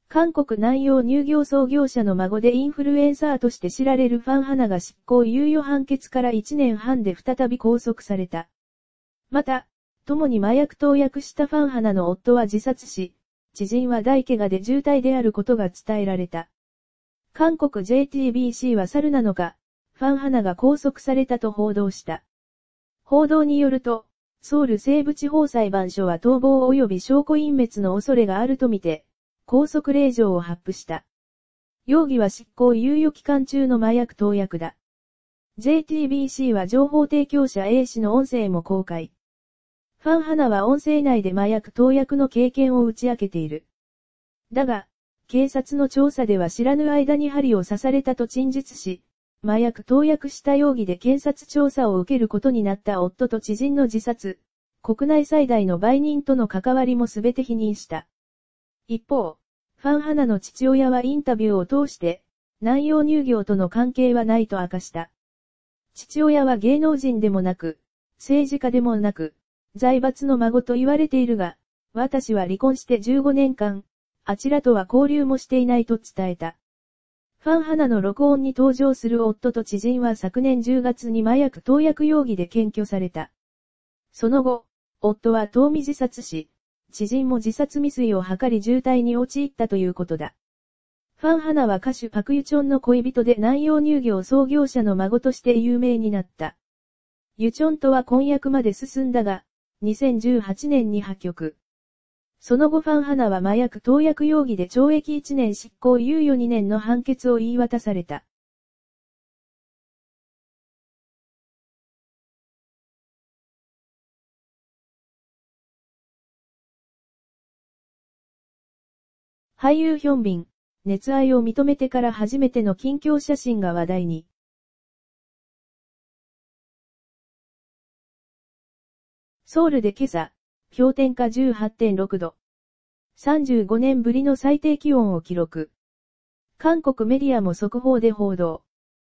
韓国南洋乳業創業者の孫でインフルエンサーとして知られるファン・ハナが執行猶予判決から1年半で再び拘束された。また、共に麻薬投薬したファン・ハナの夫は自殺し、知人は大怪我で重体であることが伝えられた。韓国 JTBC は去る7日、ファン・ハナが拘束されたと報道した。報道によると、ソウル西部地方裁判所は逃亡及び証拠隠滅の恐れがあるとみて、拘束令状を発布した。容疑は執行猶予期間中の麻薬投薬だ。JTBC は情報提供者 A 氏の音声も公開。ファン・ハナは音声内で麻薬投薬の経験を打ち明けている。だが、警察の調査では知らぬ間に針を刺されたと陳述し、麻薬投薬した容疑で検察調査を受けることになった夫と知人の自殺、国内最大の売人との関わりもすべて否認した。一方、ファン・ハナの父親はインタビューを通して、南洋乳業との関係はないと明かした。父親は芸能人でもなく、政治家でもなく、財閥の孫と言われているが、私は離婚して15年間、あちらとは交流もしていないと伝えた。ファン・ハナの録音に登場する夫と知人は昨年10月に麻薬投薬容疑で検挙された。その後、夫は遠見自殺し、知人も自殺未遂を図り重体に陥ったということだ。ファン・ハナは歌手パク・ユチョンの恋人で南洋乳業創業者の孫として有名になった。ユチョンとは婚約まで進んだが、2018年に破局。その後ファン・ハナは麻薬投薬容疑で懲役1年執行猶予2年の判決を言い渡された。俳優ヒョンビン、熱愛を認めてから初めての近況写真が話題に。ソウルで今朝、氷点下 18.6 度。35年ぶりの最低気温を記録。韓国メディアも速報で報道。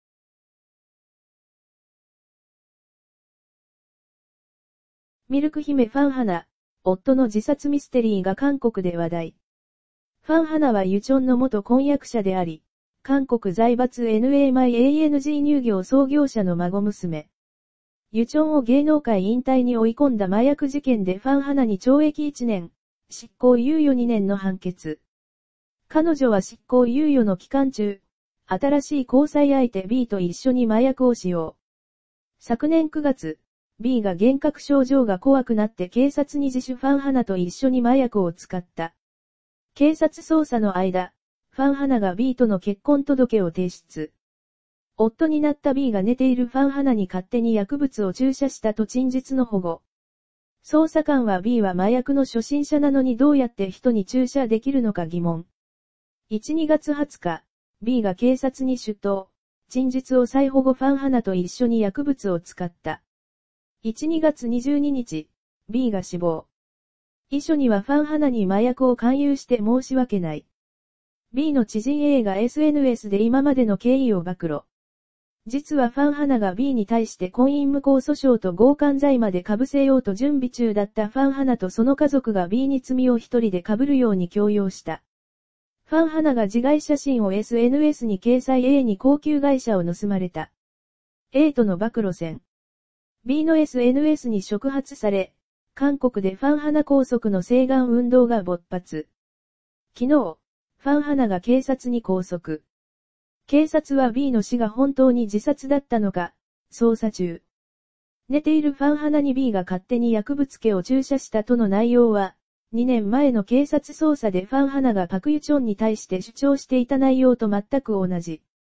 ミルク姫ファン・ハナ、夫の自殺ミステリーが韓国で話題。ファン・ハナはユチョンの元婚約者であり、韓国財閥 NAMYANG 乳業創業者の孫娘。ユチョンを芸能界引退に追い込んだ麻薬事件でファン・ハナに懲役1年、執行猶予2年の判決。彼女は執行猶予の期間中、新しい交際相手 B と一緒に麻薬を使用。昨年9月、B が幻覚症状が怖くなって警察に自首ファン・ハナと一緒に麻薬を使った。警察捜査の間、ファン・ハナが B との結婚届を提出。夫になった B が寝ているファン・ハナに勝手に薬物を注射したと陳述の保護。捜査官は B は麻薬の初心者なのにどうやって人に注射できるのか疑問。2月20日、B が警察に出頭。陳述を再保護ファン・ハナと一緒に薬物を使った。2月22日、B が死亡。遺書にはファン・ハナに麻薬を勧誘して申し訳ない。B の知人 A が SNS で今までの経緯を暴露。実はファン・ハナが B に対して婚姻無効訴訟と強姦罪まで被せようと準備中だったファン・ハナとその家族が B に罪を一人で被るように強要した。ファン・ハナが自害写真を SNS に掲載 A に高級外車を盗まれた。A との暴露戦。B の SNS に触発され、韓国でファン・ハナ拘束の請願運動が勃発。昨日、ファン・ハナが警察に拘束。警察は B の死が本当に自殺だったのか、捜査中。寝ているファン・ハナに B が勝手に薬物系を注射したとの内容は、2年前の警察捜査でファン・ハナがパク・ユチョンに対して主張していた内容と全く同じ。